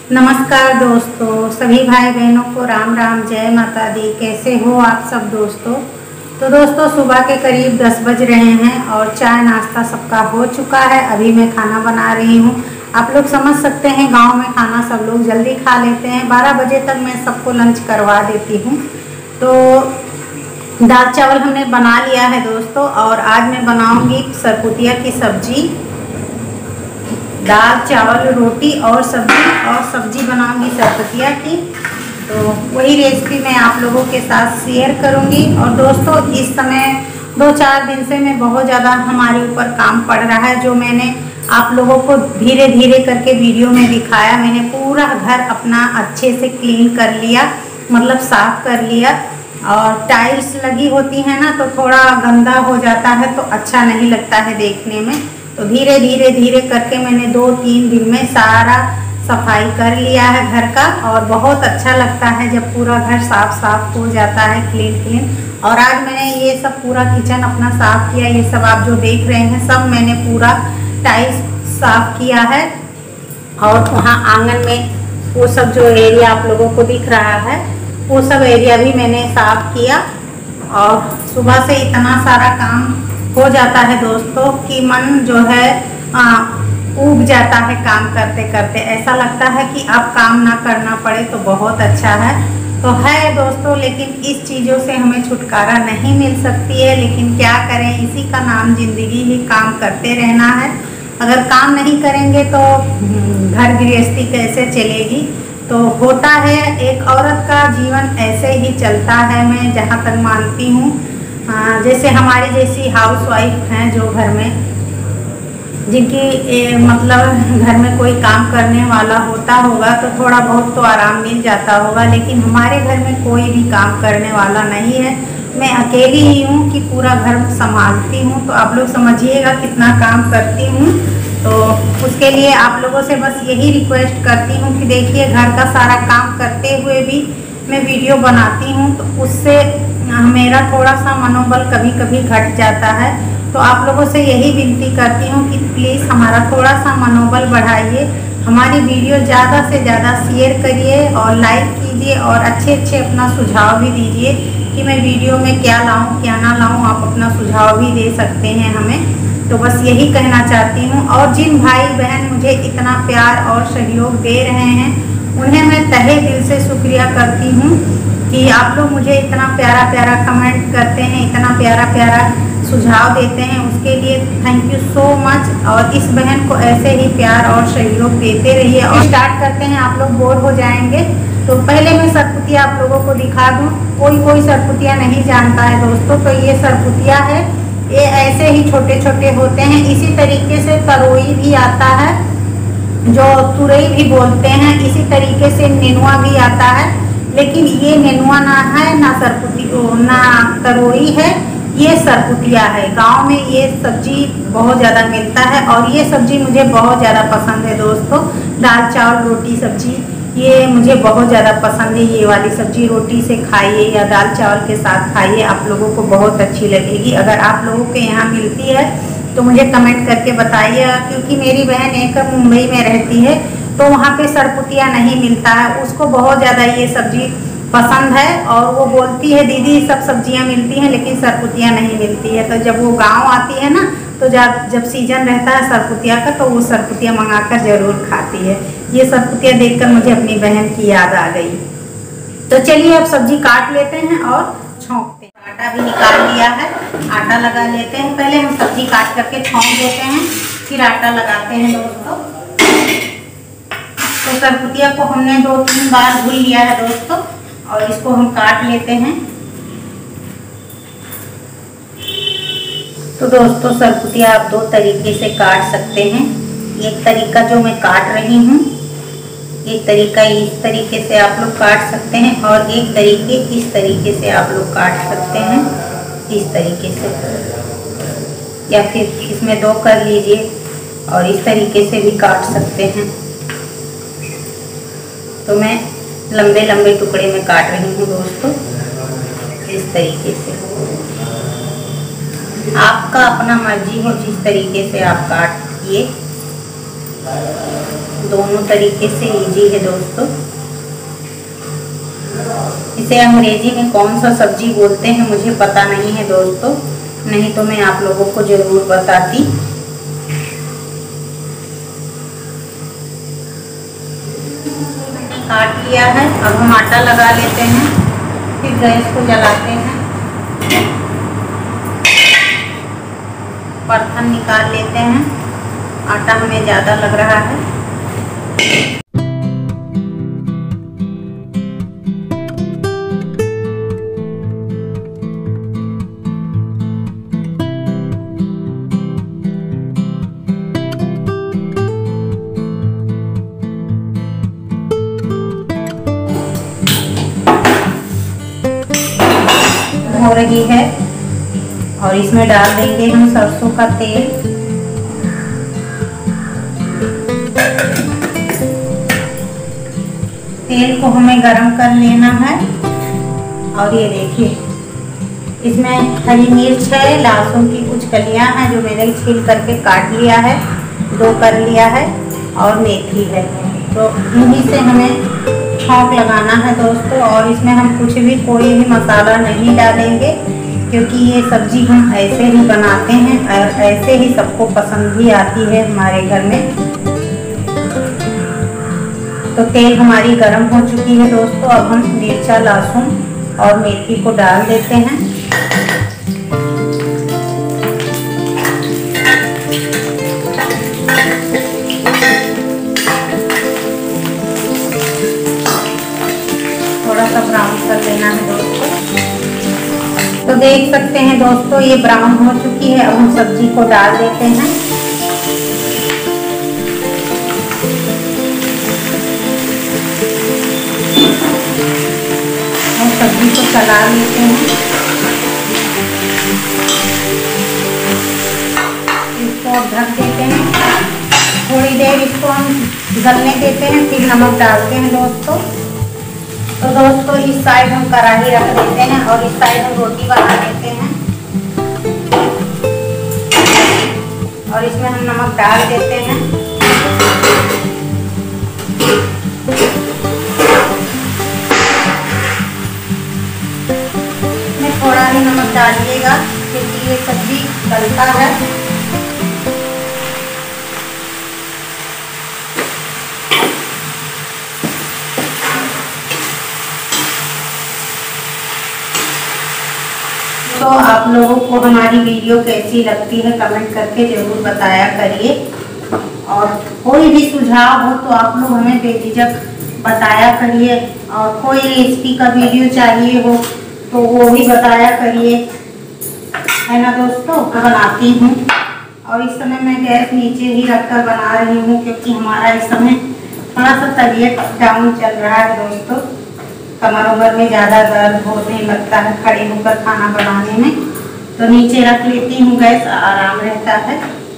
नमस्कार दोस्तों, सभी भाई बहनों को राम राम, जय माता दी। कैसे हो आप सब दोस्तों। तो दोस्तों सुबह के करीब 10 बज रहे हैं और चाय नाश्ता सबका हो चुका है। अभी मैं खाना बना रही हूँ। आप लोग समझ सकते हैं गांव में खाना सब लोग जल्दी खा लेते हैं। 12 बजे तक मैं सबको लंच करवा देती हूँ। तो दाल चावल हमने बना लिया है दोस्तों, और आज मैं बनाऊँगी सरपुतिया की सब्जी। दाल चावल रोटी और सब्जी बनाऊंगी सरपुतिया की। तो वही रेसिपी मैं आप लोगों के साथ शेयर करूंगी। और दोस्तों इस समय 2-4 दिन से मैं बहुत ज़्यादा हमारे ऊपर काम पड़ रहा है, जो मैंने आप लोगों को धीरे धीरे करके वीडियो में दिखाया। मैंने पूरा घर अपना अच्छे से क्लीन कर लिया, मतलब साफ कर लिया। और टाइल्स लगी होती है ना, तो थोड़ा गंदा हो जाता है, तो अच्छा नहीं लगता है देखने में। तो धीरे धीरे करके मैंने 2-3 दिन में सारा सफाई कर लिया है घर का। और बहुत अच्छा लगता है जब पूरा घर साफ हो जाता है, क्लीन। और आज मैंने ये सब पूरा किचन अपना साफ किया। ये सब आप जो देख रहे हैं सब मैंने पूरा टाइल्स साफ किया है। और वहाँ आंगन में वो सब जो एरिया आप लोगों को दिख रहा है, वो सब एरिया भी मैंने साफ किया। और सुबह से इतना सारा काम हो जाता है दोस्तों कि मन जो है ऊब जाता है काम करते करते। ऐसा लगता है कि अब काम ना करना पड़े तो बहुत अच्छा है। तो है दोस्तों, लेकिन इस चीज़ों से हमें छुटकारा नहीं मिल सकती है। लेकिन क्या करें, इसी का नाम जिंदगी ही, काम करते रहना है। अगर काम नहीं करेंगे तो घर गृहस्थी कैसे चलेगी। तो होता है, एक औरत का जीवन ऐसे ही चलता है, मैं जहाँ तक मानती हूँ। जैसे हमारी जैसी हाउसवाइफ हैं जो घर में, जिनकी मतलब घर में कोई काम करने वाला होता होगा तो थोड़ा बहुत तो आराम मिल जाता होगा। लेकिन हमारे घर में कोई भी काम करने वाला नहीं है। मैं अकेली ही हूँ कि पूरा घर संभालती हूँ। तो आप लोग समझिएगा कितना काम करती हूँ। तो उसके लिए आप लोगों से बस यही रिक्वेस्ट करती हूँ कि देखिए, घर का सारा काम करते हुए भी मैं वीडियो बनाती हूँ, तो उससे मेरा थोड़ा सा मनोबल कभी कभी घट जाता है। तो आप लोगों से यही विनती करती हूँ कि प्लीज़ हमारा थोड़ा सा मनोबल बढ़ाइए, हमारी वीडियो ज़्यादा से ज़्यादा शेयर करिए और लाइक कीजिए, और अच्छे अपना सुझाव भी दीजिए कि मैं वीडियो में क्या लाऊँ क्या ना लाऊँ। आप अपना सुझाव भी दे सकते हैं हमें। तो बस यही कहना चाहती हूँ। और जिन भाई बहन मुझे इतना प्यार और सहयोग दे रहे हैं, उन्हें मैं तहे दिल से शुक्रिया करती हूँ कि आप लोग मुझे इतना प्यारा कमेंट करते हैं, इतना प्यारा सुझाव देते हैं। उसके लिए थैंक यू सो मच। और इस बहन को ऐसे ही प्यार और सहयोग देते रहिए। और स्टार्ट करते हैं, आप लोग बोर हो जाएंगे। तो पहले मैं सरपुतिया आप लोगों को दिखा दूँ। कोई सरपुतिया नहीं जानता है दोस्तों, तो ये सरपुतिया है। ये ऐसे ही छोटे होते हैं। इसी तरीके से तरोई भी आता है, जो तुरई भी बोलते हैं। इसी तरीके से नेनुआ भी आता है, लेकिन ये नेनुआ ना है, ना ना तरोई है, ये सरपुतिया है। गांव में ये सब्जी बहुत ज़्यादा मिलता है और ये सब्जी मुझे बहुत ज़्यादा पसंद है दोस्तों। दाल चावल रोटी सब्जी ये मुझे बहुत ज़्यादा पसंद है। ये वाली सब्जी रोटी से खाइए या दाल चावल के साथ खाइए, आप लोगों को बहुत अच्छी लगेगी। अगर आप लोगों के यहाँ मिलती है तो मुझे कमेंट करके बताइए, क्योंकि मेरी बहन एक मुंबई में रहती है, तो वहाँ पे सरपुतिया नहीं मिलता है। उसको बहुत ज़्यादा ये सब्जी पसंद है और वो बोलती है दीदी सब सब्जियां मिलती हैं लेकिन सरपुतिया नहीं मिलती है। तो जब वो गांव आती है ना, तो जब सीजन रहता है सरपुतिया का, तो वो सरपुतिया मंगाकर ज़रूर खाती है। ये सरपुतिया देखकर मुझे अपनी बहन की याद आ गई। तो चलिए अब सब्जी काट लेते हैं और छौंकते हैं। आटा भी निकाल लिया है, आटा लगा लेते हैं। पहले हम सब्जी काट करके छौंक देते हैं, फिर आटा लगाते हैं दोस्तों। तो सरपुतिया को हमने 2-3 बार धुल लिया है दोस्तों, और इसको हम काट लेते हैं। तो दोस्तों सरपुतिया आप 2 तरीके से काट सकते हैं। एक तरीका जो मैं काट रही हूँ, एक तरीका इस तरीके से आप लोग काट सकते हैं, और एक तरीके इस तरीके से आप लोग काट सकते हैं, इस तरीके से। या फिर इसमें 2 कर लीजिए और इस तरीके से भी काट सकते हैं। तो मैं लंबे टुकड़े में काट रही हूँ दोस्तों, इस तरीके से। आपका अपना मर्जी हो जिस तरीके से आप काटिए। दोनों तरीके से इजी है दोस्तों। इसे अंग्रेजी में कौन सा सब्जी बोलते हैं मुझे पता नहीं है दोस्तों, नहीं तो मैं आप लोगों को ज़रूर बताती। काट लिया है, अब हम आटा लगा लेते हैं, फिर गैस को जलाते हैं, बर्तन निकाल लेते हैं। आटा हमें ज़्यादा लग रहा है। हो रही है और इसमें डाल देंगे हम सरसों का तेल। तेल को हमें गरम कर लेना है। और ये देखिए इसमें हरी मिर्च है, लहसुन की कुछ कलियां हैं जो मैंने छील करके काट लिया है, 2 कर लिया है, और मेथी है। तो इन्हीं से हमें छौंक लगाना है दोस्तों। और इसमें हम कुछ भी कोई भी मसाला नहीं डालेंगे, क्योंकि ये सब्जी हम ऐसे ही बनाते हैं और ऐसे ही सबको पसंद भी आती है हमारे घर में। तो तेल हमारी गर्म हो चुकी है दोस्तों। अब हम मिर्चा, लहसुन और मेथी को डाल देते हैं। थोड़ा सा ब्राउन कर लेना है दोस्तों। तो देख सकते हैं दोस्तों ये ब्राउन हो चुकी है। अब हम सब्जी को डाल देते हैं। और सब्जी को चला लेते हैं। इसको ढक देते हैं, थोड़ी देर इसको हम गलने देते हैं, फिर नमक डालते हैं दोस्तों। तो दोस्तों इस साइड हम कढ़ाई रख देते हैं और इस साइड हम रोटी बना लेते हैं। और इसमें हम नमक डाल देते हैं। इसमें थोड़ा ही नमक डालिएगा क्योंकि ये सब्जी गलता है। तो आप लोगों को हमारी वीडियो कैसी लगती है कमेंट करके ज़रूर बताया करिए। और कोई भी सुझाव हो तो आप लोग हमें बेझिझक बताया करिए। और कोई रेसिपी का वीडियो चाहिए हो तो वो भी बताया करिए, है ना दोस्तों। तो बनाती हूँ और इस समय मैं गैस नीचे ही रखकर बना रही हूँ क्योंकि हमारा इस समय थोड़ा सा तबीयत डाउन चल रहा है दोस्तों। कमर उमर में ज़्यादा दर्द होने लगता है खड़े होकर खाना बनाने में, तो नीचे रख लेती हूँ गैस, आराम रहता है।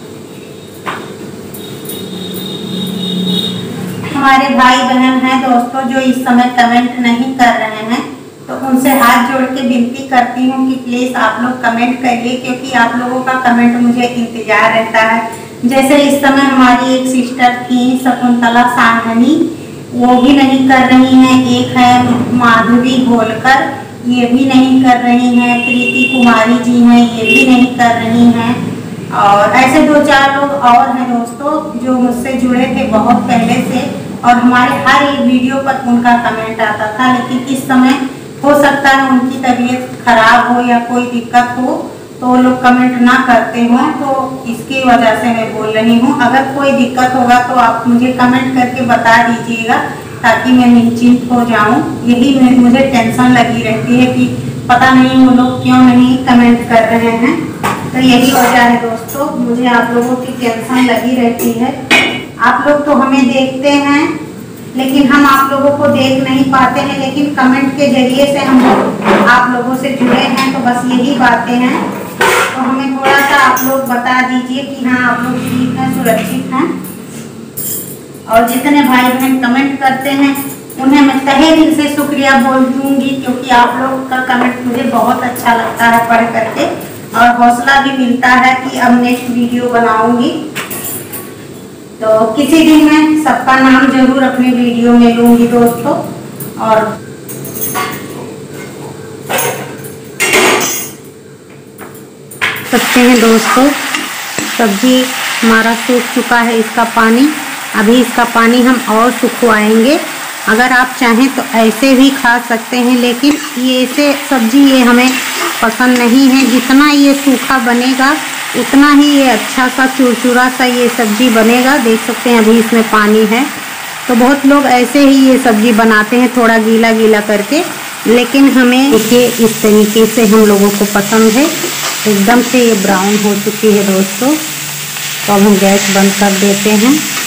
हमारे भाई बहन हैं दोस्तों जो इस समय कमेंट नहीं कर रहे हैं, तो उनसे हाथ जोड़ के विनती करती हूँ कि प्लीज़ आप लोग कमेंट करिए, क्योंकि आप लोगों का कमेंट मुझे इंतज़ार रहता है। जैसे इस समय हमारी एक सिस्टर थी शकुंतला सांघनी, वो भी नहीं कर रही हैं। एक है माधुरी होलकर, ये भी नहीं कर रही हैं। प्रीति कुमारी जी हैं, ये भी नहीं कर रही हैं। और ऐसे 2-4 लोग और हैं दोस्तों जो मुझसे जुड़े थे बहुत पहले से, और हमारे हर एक वीडियो पर उनका कमेंट आता था। लेकिन इस समय हो सकता है उनकी तबीयत खराब हो या कोई दिक्कत हो तो वो लोग कमेंट ना करते हों, तो इसकी वजह से मैं बोल रही हूँ। अगर कोई दिक्कत होगा तो आप मुझे कमेंट करके बता दीजिएगा ताकि मैं निश्चिंत हो जाऊँ। यही मुझे टेंशन लगी रहती है कि पता नहीं वो लोग क्यों नहीं कमेंट कर रहे हैं। तो यही वजह है दोस्तों, मुझे आप लोगों की टेंशन लगी रहती है। आप लोग तो हमें देखते हैं लेकिन हम आप लोगों को देख नहीं पाते हैं, लेकिन कमेंट के जरिए से हम आप लोगों से जुड़े हैं। तो बस यही बातें हैं, तो हमें थोड़ा सा आप लोग बता दीजिए कि हाँ आप लोग ठीक हैं, सुरक्षित हैं। और जितने भाई बहन कमेंट करते हैं उन्हें मैं तहे दिल से शुक्रिया बोल दूँगी, क्योंकि आप लोग का कमेंट मुझे बहुत अच्छा लगता है पढ़ करके, और हौसला भी मिलता है कि अब नेक्स्ट वीडियो बनाऊँगी। तो किसी दिन मैं सबका नाम जरूर अपनी वीडियो में लूंगी दोस्तों। और सकते हैं दोस्तों, सब्जी हमारा सूख चुका है इसका पानी। अभी इसका पानी हम और सुखवाएंगे। अगर आप चाहें तो ऐसे भी खा सकते हैं, लेकिन ये ऐसे सब्जी ये हमें पसंद नहीं है। जितना ये सूखा बनेगा उतना ही ये अच्छा सा चुरचुरा सा ये सब्जी बनेगा। देख सकते हैं अभी इसमें पानी है। तो बहुत लोग ऐसे ही ये सब्जी बनाते हैं थोड़ा गीला गीला करके, लेकिन हमें देखिए इस तरीके से हम लोगों को पसंद है। एकदम से ये ब्राउन हो चुकी है दोस्तों। तो अब हम गैस बंद कर देते हैं।